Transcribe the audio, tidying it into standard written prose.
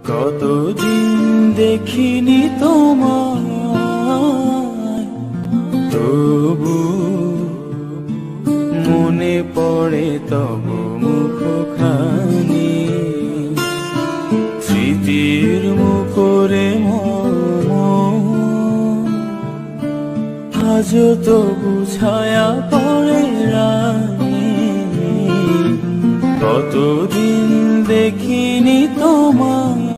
কতদিন দেখিনি তোমায়, তবু মনে পড়ে তব মুখখানি। স্মৃতির মুখরে আজও তবু ছায়া পড়ে রানী। কতদিন দেখি